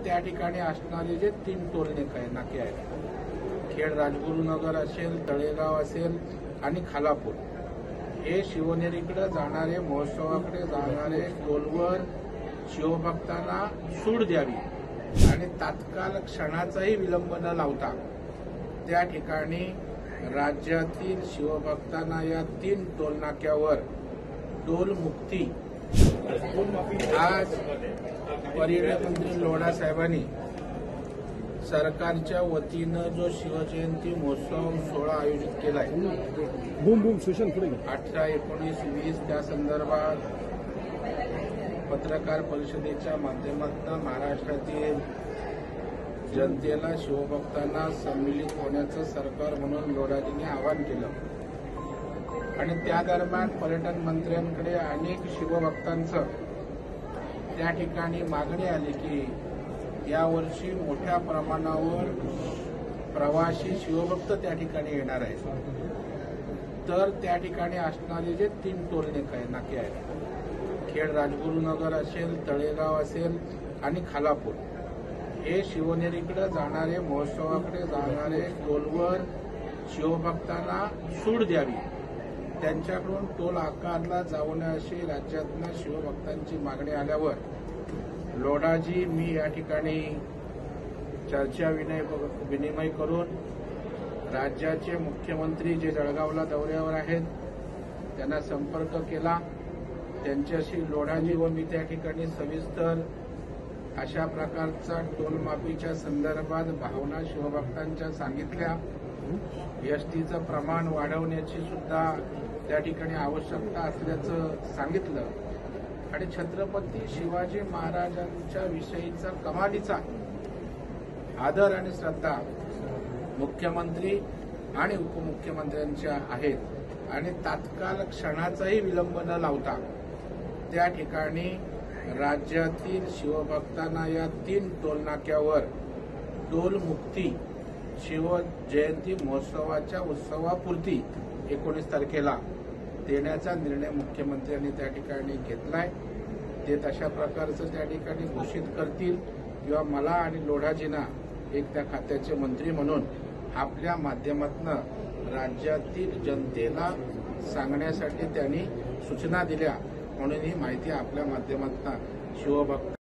त्या ठिकाणी असणारे जे 3 टोल नाके आहेत, खेड राजगुरुनगर असेल, तळेगाव असेल आणि खालापूर, हे शिवनेरीकडे जाणारे, महोत्सवाकडे जाणारे टोलवर शिवभक्तांना सूट द्यावी आणि तात्काळ क्षणाचाही विलंब न लावता त्या ठिकाणी राज्यातील शिवभक्तांना या 3 टोल नाक्यावर टोल मुक्ती आज पर्यटन मंत्री लोढा साहेबांनी सरकारच्या वतीनं जो शिवजयंती महोत्सव सोहळा आयोजित केलाय 18, 19, 20 त्या संदर्भात पत्रकार परिषदेच्या माध्यमातून महाराष्ट्रातील जनतेला, शिवभक्तांना सम्मिलित होण्याचं सरकार म्हणून लोढाजींनी आवाहन केलं आणि त्या दरम्यान पर्यटन मंत्र्यांकडे अनेक शिवभक्तांचं त्या ठिकाणी मागणी आली की यावर्षी मोठ्या प्रमाणावर प्रवासी शिवभक्त त्या ठिकाणी येणार आहेत, तर त्या ठिकाणी असणारे जे 3 टोल नाके आहेत, खेड राजगुरुनगर असेल, तळेगाव असेल आणि खालापूर, हे शिवनेरीकडे जाणारे, महोत्सवाकडे जाणारे टोलवर शिवभक्तांना सूट द्यावी, त्यांच्याकडून टोल आकारला जाऊ नये अशी राज्यातनं शिवभक्तांची मागणी आल्यावर लोढाजी मी या ठिकाणी चर्चा विनिमय करून राज्याचे मुख्यमंत्री जे जळगावला दौऱ्यावर आहेत त्यांना संपर्क केला. त्यांच्याशी लोढाजी व मी त्या ठिकाणी सविस्तर अशा प्रकारचा टोलमाफीच्या संदर्भात भावना शिवभक्तांच्या सांगितल्या. एसटीचं प्रमाण वाढवण्याची सुद्धा त्या ठिकाणी आवश्यकता असल्याचं सांगितलं आणि छत्रपती शिवाजी महाराजांच्या विषयीचा कमालीचा आदर आणि श्रद्धा मुख्यमंत्री आणि उपमुख्यमंत्र्यांच्या आहेत आणि तात्काळ क्षणाचाही विलंब न लावता त्या ठिकाणी राज्यातील शिवभक्तांना या 3 टोल नाक्यावर टोल मुक्ती शिवजयंती महोत्सवाच्या उत्सवापुरती 19 तारखेला देण्याचा निर्णय मुख्यमंत्र्यांनी त्या ठिकाणी घेतलाय. ते तशा प्रकारचं त्या ठिकाणी घोषित करतील किंवा मला आणि लोढाजींना एक त्या खात्याचे मंत्री म्हणून आपल्या माध्यमातून राज्यातील जनतेला सांगण्यासाठी त्यांनी सूचना दिल्या म्हणून ही माहिती आपल्या माध्यमातून शिवभक्त